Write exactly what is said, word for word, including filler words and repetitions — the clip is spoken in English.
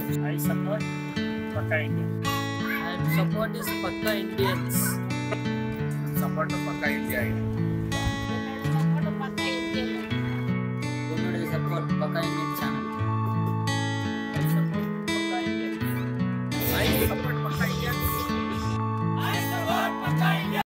I support Pakka Indians. And support is Pakka Indians. Support Pakka Indians. Kannada support Pakka Indian channel. I support Pakka Indians. I support